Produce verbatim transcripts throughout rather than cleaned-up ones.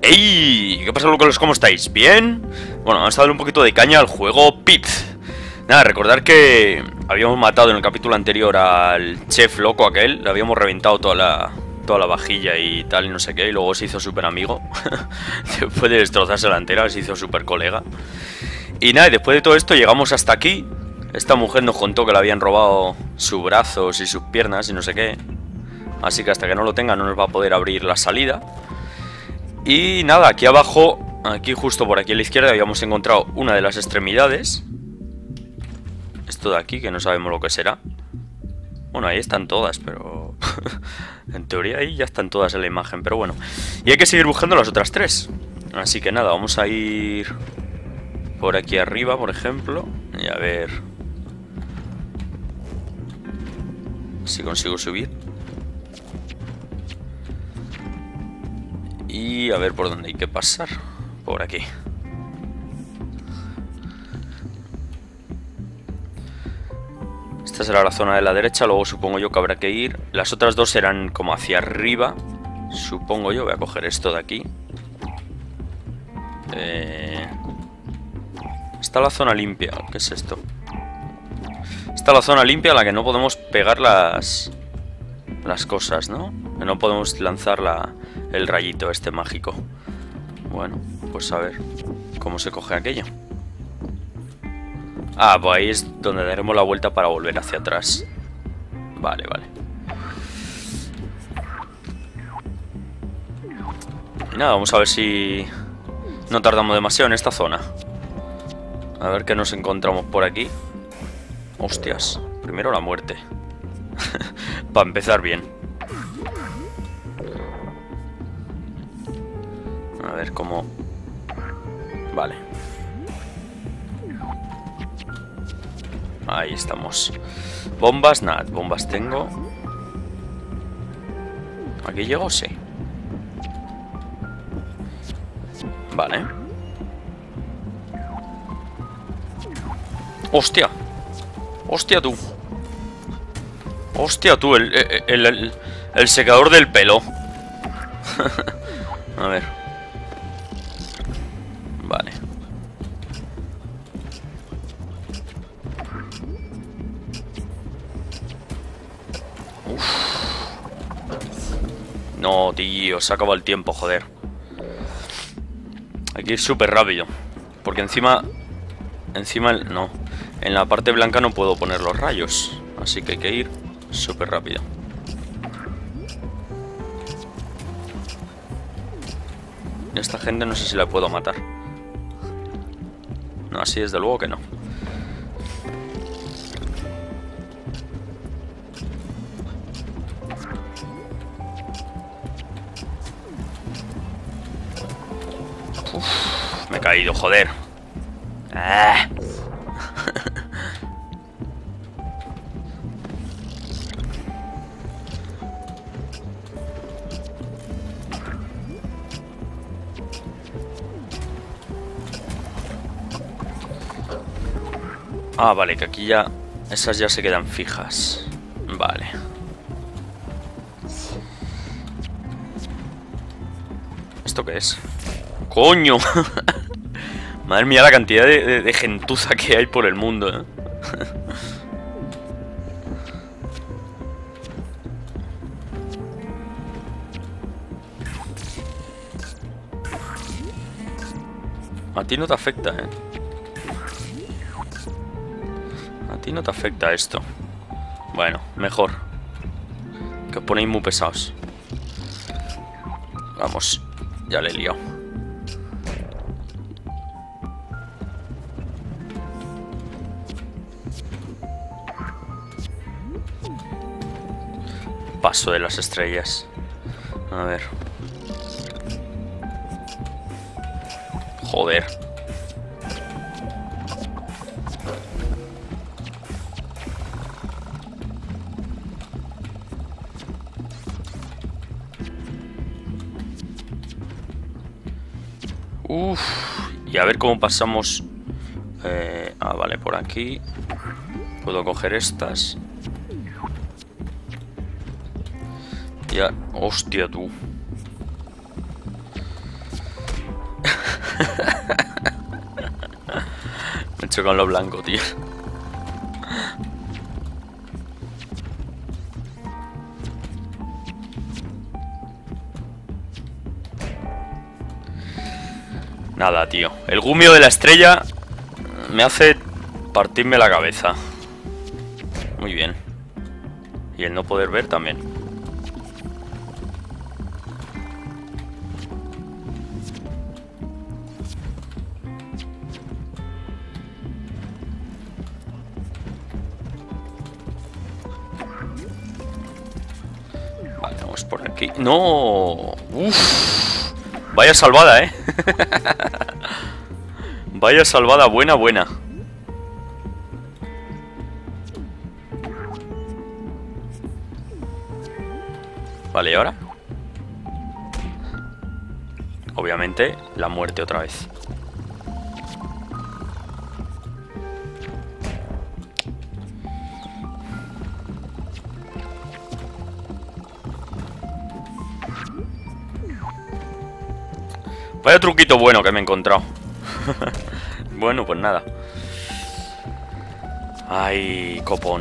¡Ey! ¿Qué pasa, locos? ¿Cómo estáis? ¿Bien? Bueno, vamos a darle un poquito de caña al juego Pit. Nada, recordar que habíamos matado en el capítulo anterior al chef loco aquel. Le habíamos reventado toda la, toda la vajilla y tal y no sé qué. Y luego se hizo súper amigo. Después de destrozarse la entera, se hizo súper colega. Y nada, y después de todo esto llegamos hasta aquí. Esta mujer nos contó que le habían robado sus brazos y sus piernas y no sé qué. Así que hasta que no lo tenga no nos va a poder abrir la salida. Y nada, aquí abajo, aquí justo por aquí a la izquierda habíamos encontrado una de las extremidades. Esto de aquí, que no sabemos lo que será. Bueno, ahí están todas, pero... en teoría ahí ya están todas en la imagen, pero bueno. Y hay que seguir buscando las otras tres. Así que nada, vamos a ir por aquí arriba, por ejemplo. Y a ver si consigo subir. Y a ver por dónde hay que pasar. Por aquí. Esta será la zona de la derecha. Luego supongo yo que habrá que ir. Las otras dos serán como hacia arriba. Supongo yo. Voy a coger esto de aquí. Eh... Está la zona limpia. ¿Qué es esto? Está la zona limpia a la que no podemos pegar las... Las cosas, ¿no? Que no podemos lanzar la... el rayito este mágico. Bueno, pues a ver cómo se coge aquello. Ah, pues ahí es donde daremos la vuelta para volver hacia atrás. Vale, vale. Y nada, vamos a ver si no tardamos demasiado en esta zona. A ver qué nos encontramos por aquí. Hostias, primero la muerte. Para empezar bien. A ver cómo... Vale. Ahí estamos. Bombas, nada, bombas tengo. ¿Aquí llego? Sí. Vale. ¡Hostia! ¡Hostia tú! ¡Hostia tú! El, el, el, el secador del pelo. A ver. Vale. Uf. No, tío, se ha acabado el tiempo, joder. Hay que ir súper rápido. Porque encima... Encima... No. En la parte blanca no puedo poner los rayos. Así que hay que ir súper rápido. Y a esta gente no sé si la puedo matar. No, así desde luego que no. Uf, me he caído, joder. Ah. Ah, vale, que aquí ya... Esas ya se quedan fijas. Vale. ¿Esto qué es? ¡Coño! Madre mía, la cantidad de, de, de gentuza que hay por el mundo, ¿eh? A ti no te afecta, ¿eh? A ti no te afecta esto. Bueno, mejor. Que os ponéis muy pesados. Vamos, ya le he liado. Paso de las estrellas. A ver. Joder. Uff. Y a ver cómo pasamos. Eh, ah, vale, por aquí. Puedo coger estas. Ya. Hostia, tú. mucho con lo blanco, tío. Nada, tío. El gumio de la estrella me hace partirme la cabeza. Muy bien. Y el no poder ver también. Vale, vamos por aquí. ¡No! ¡Uf! Vaya salvada, ¿eh? Vaya salvada, buena, buena. Vale, ¿y ahora? Obviamente, la muerte otra vez. Vaya truquito bueno que me he encontrado. Bueno, pues nada. Ay, copón.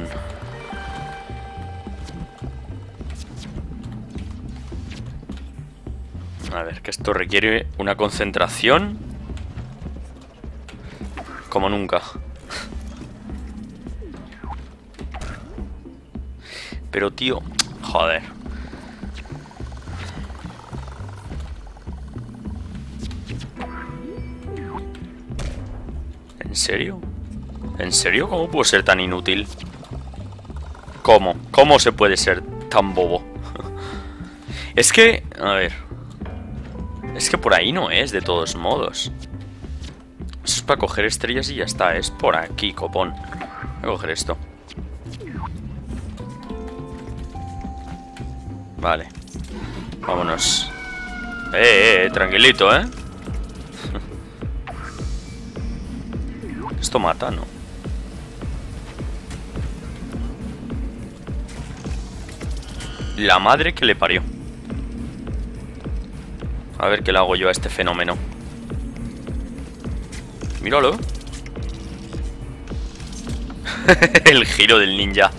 A ver, que esto requiere una concentración como nunca. Pero, tío, joder. ¿En serio? ¿En serio? ¿Cómo puedo ser tan inútil? ¿Cómo? ¿Cómo se puede ser tan bobo? Es que... A ver... Es que por ahí no es, de todos modos. Eso es para coger estrellas y ya está. Es por aquí, copón. Voy a coger esto. Vale. Vámonos. Eh, eh, eh, tranquilito, ¿eh? Esto mata, ¿no? La madre que le parió. A ver qué le hago yo a este fenómeno. Míralo. El giro del ninja.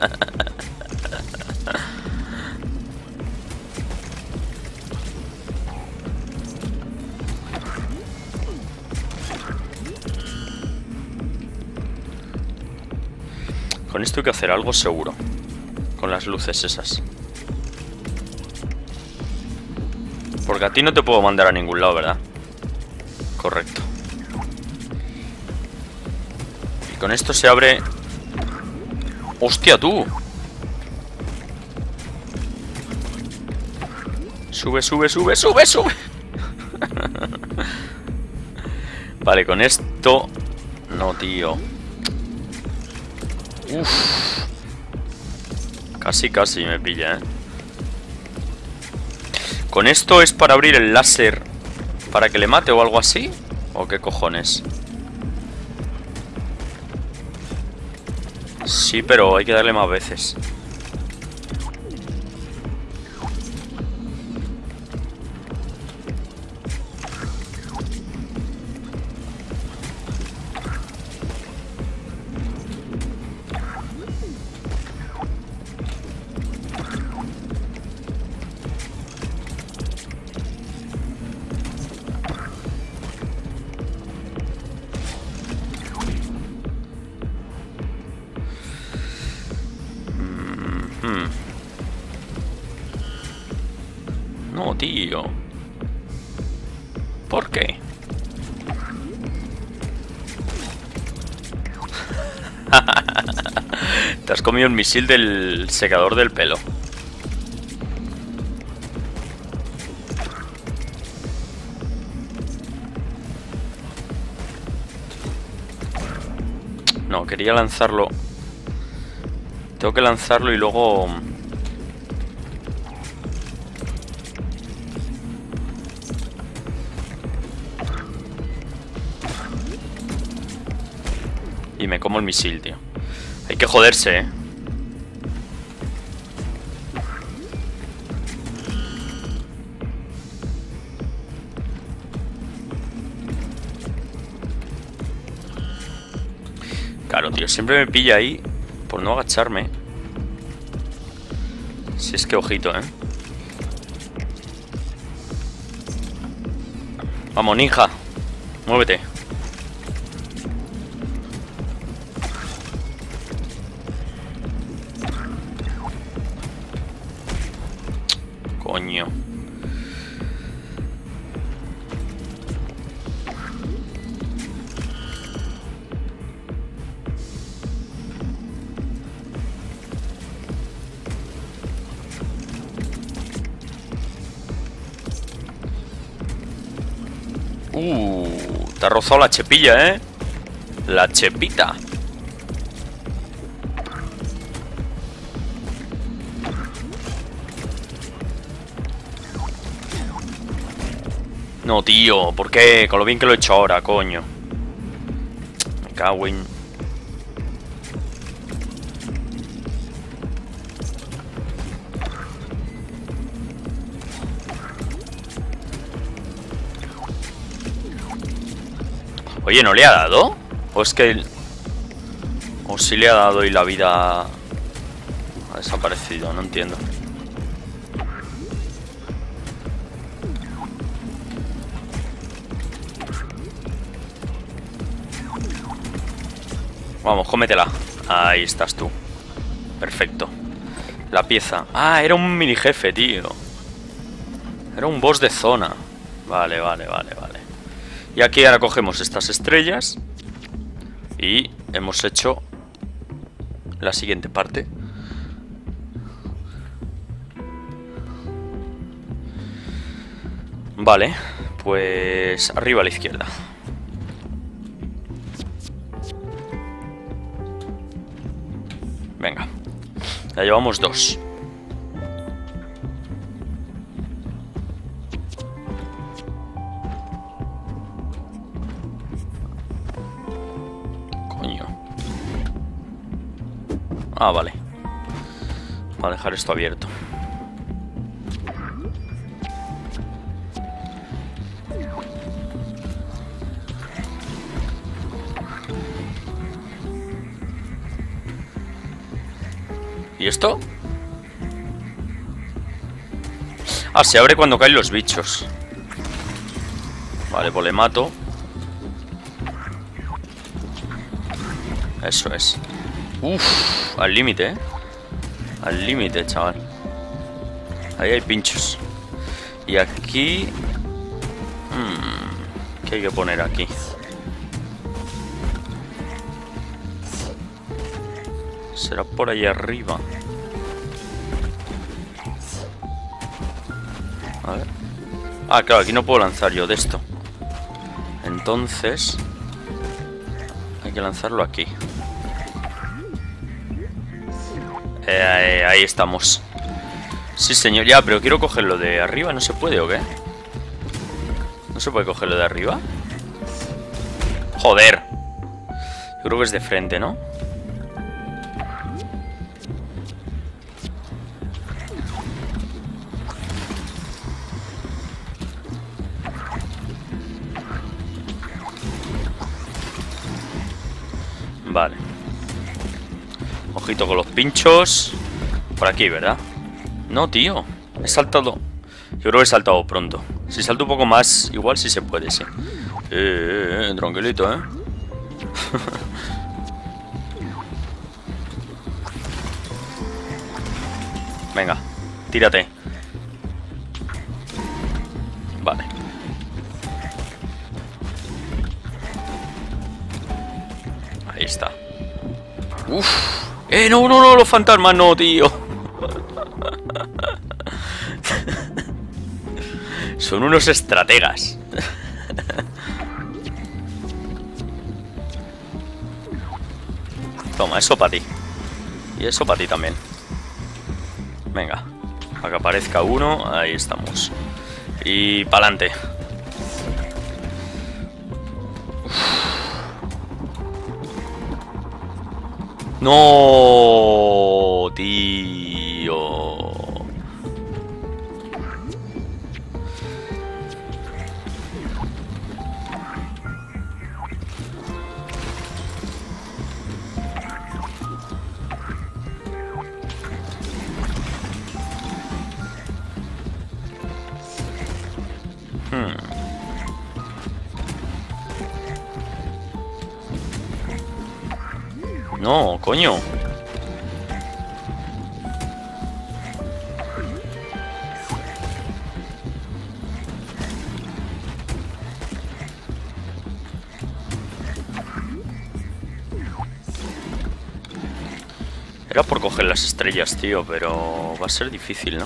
Con esto hay que hacer algo seguro. Con las luces esas. Porque a ti no te puedo mandar a ningún lado, ¿verdad? Correcto. Y con esto se abre... ¡Hostia, tú! Sube, sube, sube, sube, sube. Vale, con esto... No, tío. Uff. Casi, casi me pilla, ¿eh? ¿Con esto es para abrir el láser para que le mate o algo así? ¿O qué cojones? Sí, pero hay que darle más veces. No, tío. ¿Por qué? Te has comido el misil del secador del pelo. No, quería lanzarlo. Tengo que lanzarlo y luego... Y me como el misil, tío. Hay que joderse, eh. Claro, tío, siempre me pilla ahí por no agacharme. Si es que ojito, ¿eh? Vamos, ninja. Muévete. Coño. Uh, te ha rozado la chepilla, ¿eh? La chepita. No, tío, ¿por qué? Con lo bien que lo he hecho ahora, coño. Me cago en... Oye, ¿no le ha dado? ¿O es que... o sí le ha dado y la vida... ha desaparecido? No entiendo. Vamos, cómetela. Ahí estás tú. Perfecto. La pieza. Ah, era un mini jefe, tío. Era un boss de zona. Vale, vale, vale, vale. Y aquí ahora cogemos estas estrellas. Y hemos hecho la siguiente parte. Vale, pues arriba a la izquierda. Venga, ya llevamos dos. Coño. Ah, vale. Voy a dejar esto abierto. ¿Y esto? Ah, se abre cuando caen los bichos. Vale, pues le mato. Eso es. Uff, al límite, ¿eh? Al límite, chaval. Ahí hay pinchos. Y aquí... Hmm, ¿qué hay que poner aquí? Será por ahí arriba. A ver. Ah, claro, aquí no puedo lanzar yo de esto. Entonces hay que lanzarlo aquí. eh, eh, Ahí estamos. Sí, señor, ya, pero quiero cogerlo de arriba. ¿No se puede o qué? ¿No se puede cogerlo de arriba? Joder. Yo creo que es de frente, ¿no? Vale. Ojito con los pinchos. Por aquí, ¿verdad? No, tío. He saltado. Yo creo que he saltado pronto. Si salto un poco más, igual sí se puede, sí. Eh, eh, eh tranquilito, ¿eh? Venga, tírate. Vale. Ahí está. Uf. Eh, no, no, no, los fantasmas no, tío. Son unos estrategas. Toma, eso para ti. Y eso para ti también. Venga, para que aparezca uno. Ahí estamos. Y para adelante. No, tío. Hmm. No, coño. Era por coger las estrellas, tío, pero va a ser difícil, ¿no?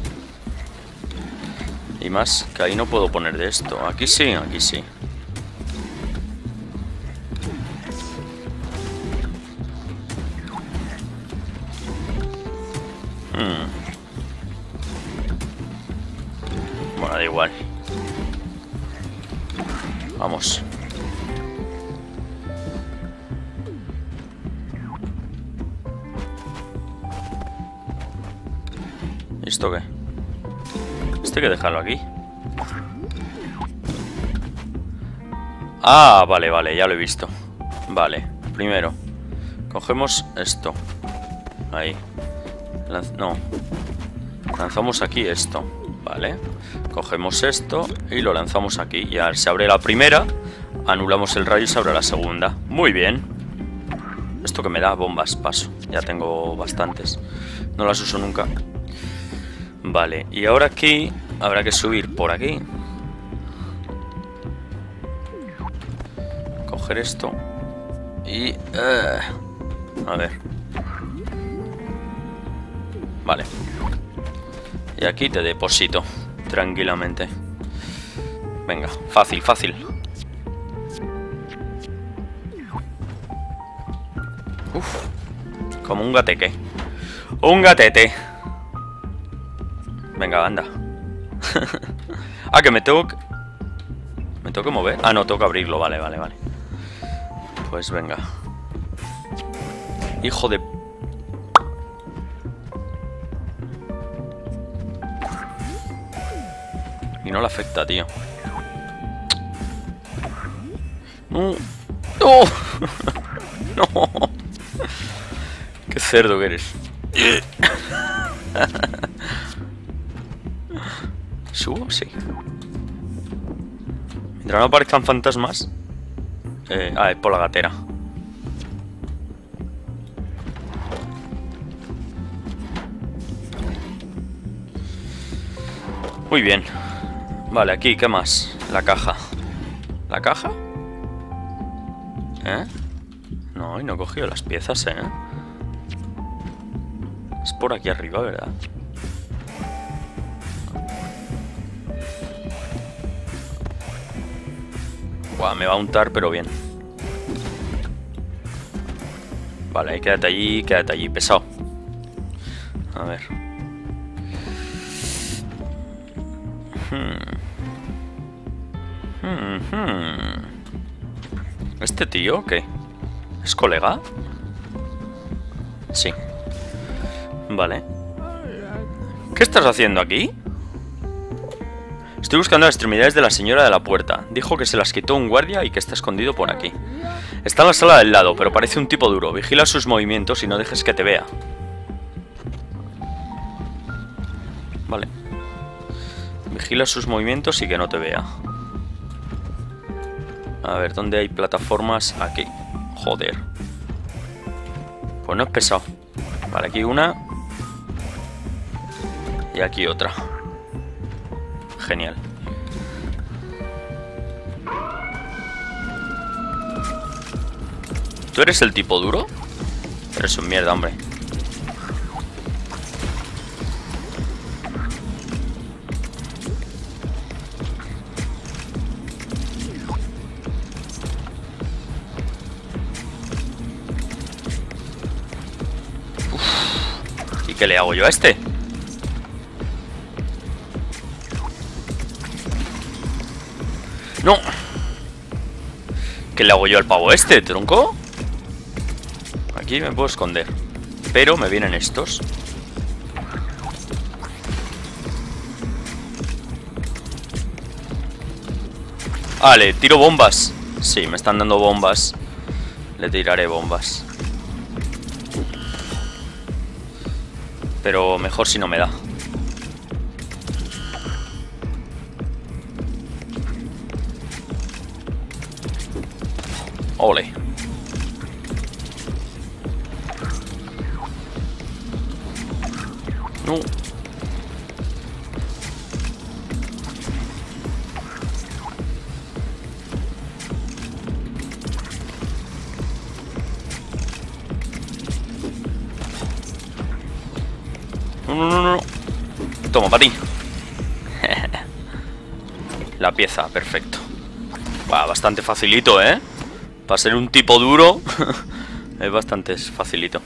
Y más que ahí no puedo poner de esto. Aquí sí, aquí sí. Hmm. Bueno, da igual. Vamos. ¿Y esto qué? Este hay que dejarlo aquí. Ah, vale, vale, ya lo he visto. Vale, primero cogemos esto. Ahí. Lanz- no. Lanzamos aquí esto. Vale. Cogemos esto y lo lanzamos aquí. Ya se abre la primera. Anulamos el rayo y se abre la segunda. Muy bien. Esto que me da bombas, paso. Ya tengo bastantes. No las uso nunca. Vale, y ahora aquí habrá que subir por aquí. Coger esto. Y... Uh, a ver. Vale. Y aquí te deposito tranquilamente. Venga, fácil, fácil. Uf. Como un gateque. Un gatete. Venga, anda. Ah, que me tengo que... ¿Me tengo que mover? Ah, no, tengo que abrirlo. Vale, vale, vale. Pues venga. Hijo de... Y no le afecta, tío. No. ¡No! ¡No! ¡Qué cerdo que eres! ¿Subo? Sí. Mientras no aparezcan fantasmas. Eh, ah, es por la gatera. Muy bien. Vale, aquí, ¿qué más? La caja. ¿La caja? ¿Eh? No, y no he cogido las piezas, ¿eh? Es por aquí arriba, ¿verdad? Buah, me va a untar, pero bien. Vale, quédate allí, quédate allí, pesado. A ver. Hmm. Hmm, hmm. ¿Este tío qué? ¿Es colega? Sí. Vale. ¿Qué estás haciendo aquí? Estoy buscando las extremidades de la señora de la puerta. Dijo que se las quitó un guardia y que está escondido por aquí. Está en la sala del lado, pero parece un tipo duro. Vigila sus movimientos y no dejes que te vea. Vale. Vigila sus movimientos y que no te vea. A ver, ¿dónde hay plataformas? Aquí. Joder. Pues no es pesado. Vale, aquí una. Y aquí otra. Genial. ¿Tú eres el tipo duro? Eres un mierda, hombre. Uf. ¿Y qué le hago yo a este? ¡No! ¿Qué le hago yo al pavo este, tronco? Aquí me puedo esconder. Pero me vienen estos. Vale, tiro bombas. Sí, me están dando bombas. Le tiraré bombas. Pero mejor si no me da. Ole. No. No, no, no, no. Toma, para ti. La pieza, perfecto. Va, bastante facilito, ¿eh? Para ser un tipo duro, es bastante facilito.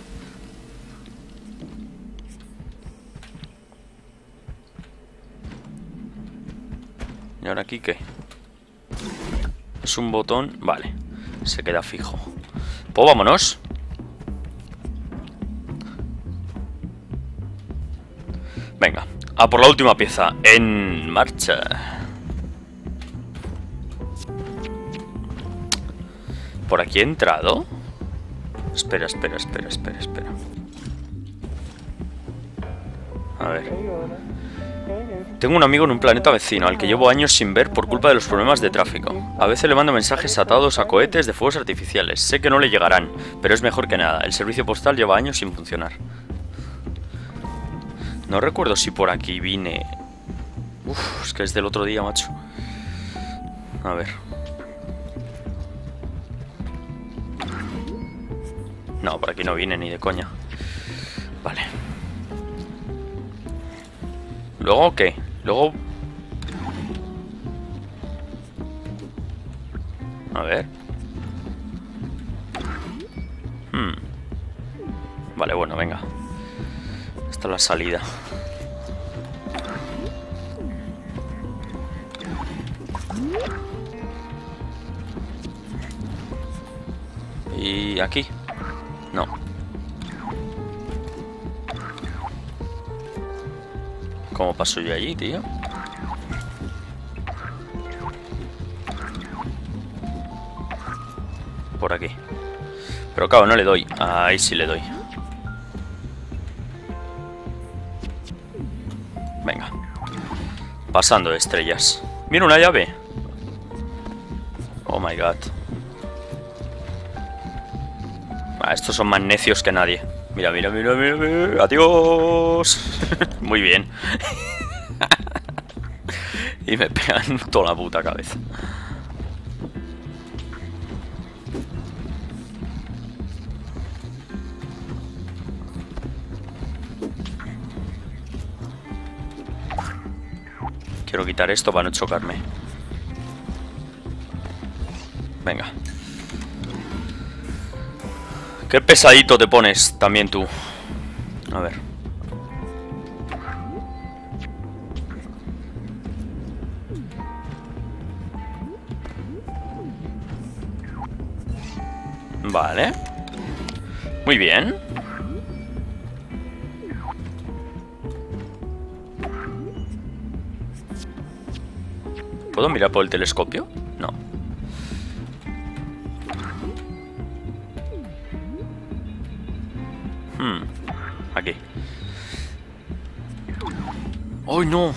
¿Y ahora aquí qué? Es un botón... Vale, se queda fijo. Pues vámonos. Venga, a por la última pieza. En marcha. ¿Por aquí he entrado? Espera, espera, espera, espera, espera. A ver. Tengo un amigo en un planeta vecino al que llevo años sin ver por culpa de los problemas de tráfico. A veces le mando mensajes atados a cohetes de fuegos artificiales. Sé que no le llegarán, pero es mejor que nada. El servicio postal lleva años sin funcionar. No recuerdo si por aquí vine... Uf, es que es del otro día, macho. A ver. No, por aquí no vine ni de coña. Vale. ¿Luego qué? Luego... A ver. Hmm. Vale, bueno, venga. Esta es la salida. ¿Y aquí? No. ¿Cómo paso yo allí, tío? Por aquí. Pero claro, no le doy. Ahí sí le doy. Venga. Pasando de estrellas. Mira, una llave. Oh my god. Ah, estos son más necios que nadie. Mira, mira, mira, mira, mira. Adiós. Muy bien. Y me pegan toda la puta cabeza. Quiero quitar esto para no chocarme. Venga. Qué pesadito te pones también tú. A ver. Vale. Muy bien. ¿Puedo mirar por el telescopio? No. Hmm. Aquí. ¡Ay, no!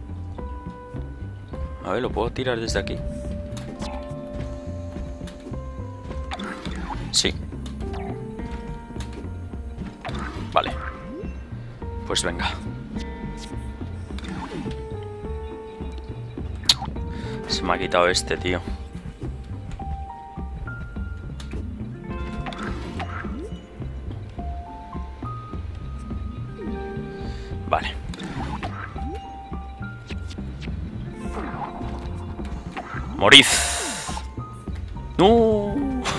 A ver, ¿lo puedo tirar desde aquí? Sí. Vale. Pues venga. Se me ha quitado este, tío. Vale. Morid. No.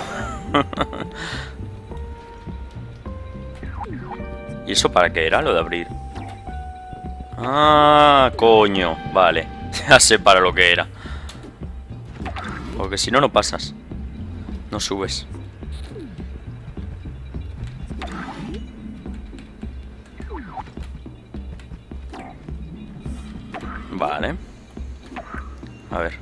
¿Y eso para qué era lo de abrir? Ah, coño. Vale. Ya sé para lo que era. Porque si no, no pasas. No subes. Vale. A ver.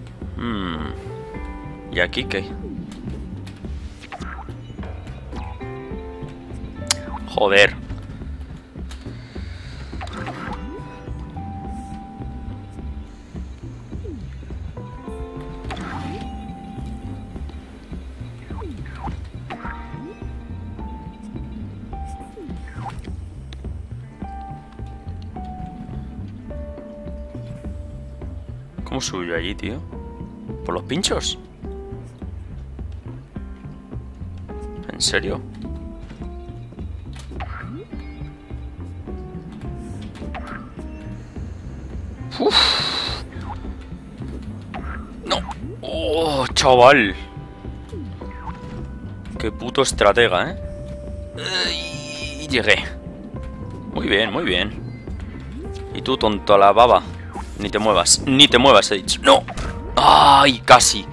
Hmm. ¿Y aquí qué? Joder. ¿Cómo subió allí, tío? ¿Por los pinchos? ¿En serio? Uf. No. Oh, chaval. Qué puto estratega, ¿eh? Y llegué. Muy bien, muy bien. Y tú, tonto a la baba. Ni te muevas, ni te muevas, he dicho. ¡No! ¡Ay, casi!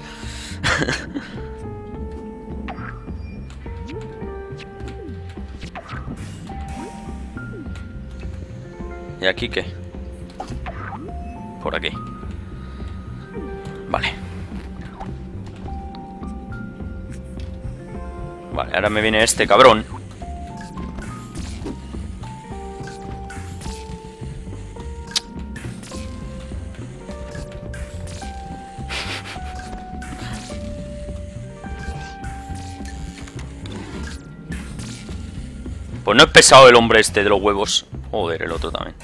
¿Y aquí qué? Por aquí. Vale. Vale, ahora me viene este cabrón. Pues no es pesado el hombre este de los huevos. Joder, el otro también.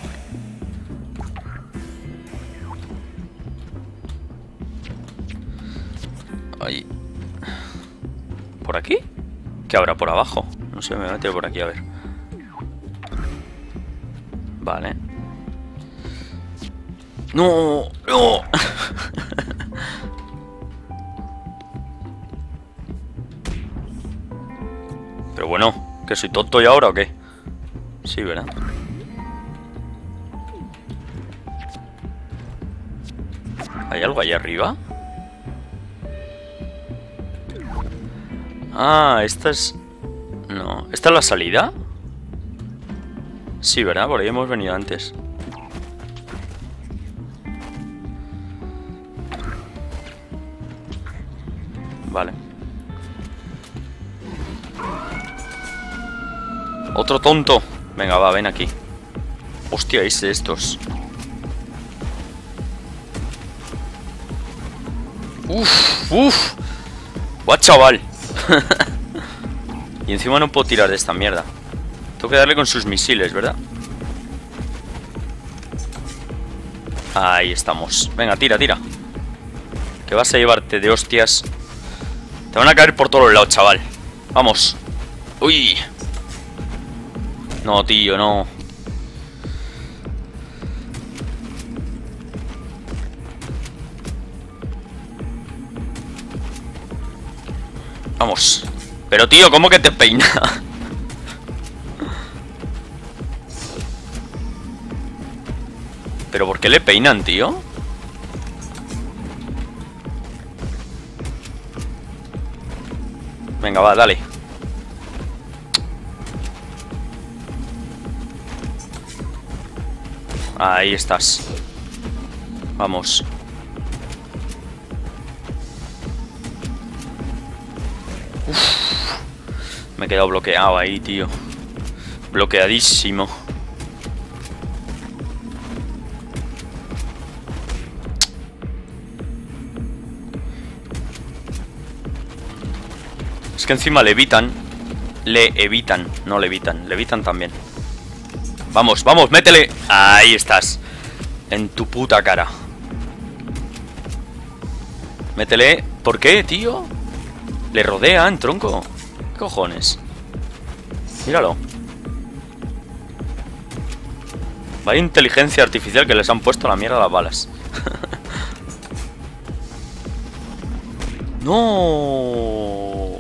Ahí. ¿Por aquí? ¿Qué habrá por abajo? No sé, me voy a meter por aquí a ver. Vale. ¡No! ¡No! Pero bueno, ¿que soy tonto yo ahora o qué? Sí, ¿verdad? ¿Hay algo ahí arriba? Ah, esta es... No, ¿esta es la salida? Sí, ¿verdad? Por ahí hemos venido antes. Vale. Otro tonto. Venga, va, ven aquí. Hostia, es de estos. Uf, uf. Guau, chaval. Y encima no puedo tirar de esta mierda. Tengo que darle con sus misiles, ¿verdad? Ahí estamos. Venga, tira, tira. Que vas a llevarte de hostias. Te van a caer por todos los lados, chaval. Vamos. Uy. No, tío, no. Vamos. Pero, tío, ¿cómo que te peina? ¿Pero por qué le peinan, tío? Venga, va, dale. Ahí estás. Vamos. Uf. Me he quedado bloqueado ahí, tío. Bloqueadísimo. Es que encima le evitan. Le evitan, no le evitan. Le evitan también. Vamos, vamos, métele. Ahí estás. En tu puta cara. Métele. ¿Por qué, tío? Le rodean, tronco. ¿Qué cojones? Míralo. Vaya inteligencia artificial que les han puesto a la mierda las balas. No.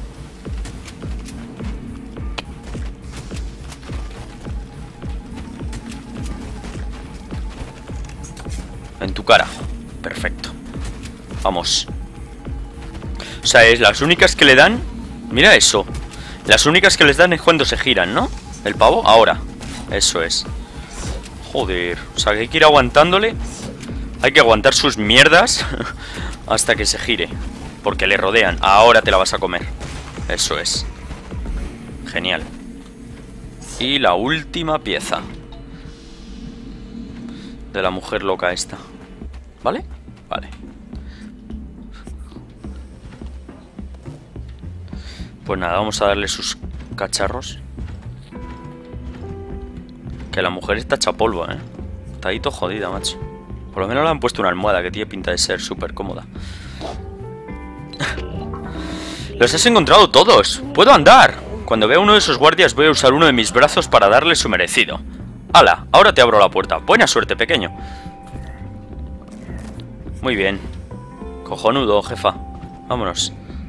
En tu cara. Perfecto. Vamos. O sea, es las únicas que le dan. Mira eso. Las únicas que les dan es cuando se giran, ¿no? El pavo, ahora. Eso es. Joder. O sea, que hay que ir aguantándole. Hay que aguantar sus mierdas hasta que se gire. Porque le rodean. Ahora te la vas a comer. Eso es. Genial. Y la última pieza de la mujer loca esta. ¿Vale? Vale. Pues nada, vamos a darle sus cacharros. Que la mujer está hecha polvo, ¿eh? Está ahí todo jodida, macho. Por lo menos le han puesto una almohada que tiene pinta de ser súper cómoda. ¡Los has encontrado todos! ¡Puedo andar! Cuando vea uno de esos guardias voy a usar uno de mis brazos para darle su merecido. ¡Hala! Ahora te abro la puerta. Buena suerte, pequeño. Muy bien. Cojonudo, jefa. Vámonos.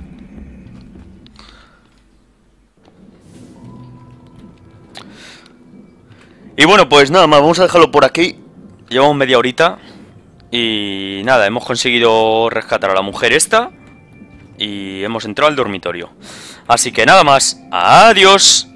Y bueno, pues nada más. Vamos a dejarlo por aquí. Llevamos media horita. Y nada, hemos conseguido rescatar a la mujer esta. Y hemos entrado al dormitorio. Así que nada más. ¡Adiós!